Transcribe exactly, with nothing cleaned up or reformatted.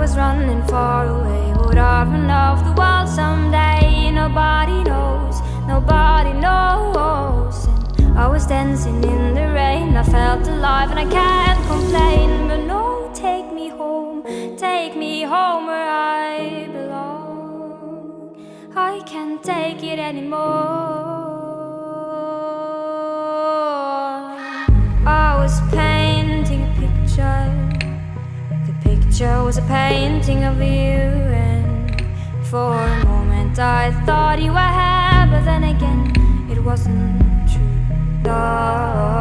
was running far away. Would I run off the world someday? Nobody knows, nobody knows. And I was dancing in the rain, I felt alive and I can't complain. But no, take me home, take me home where I belong. I can't take it anymore. I was painting a picture. The picture was a painting of you, and for a moment I thought you were here, but then again it wasn't true. Oh.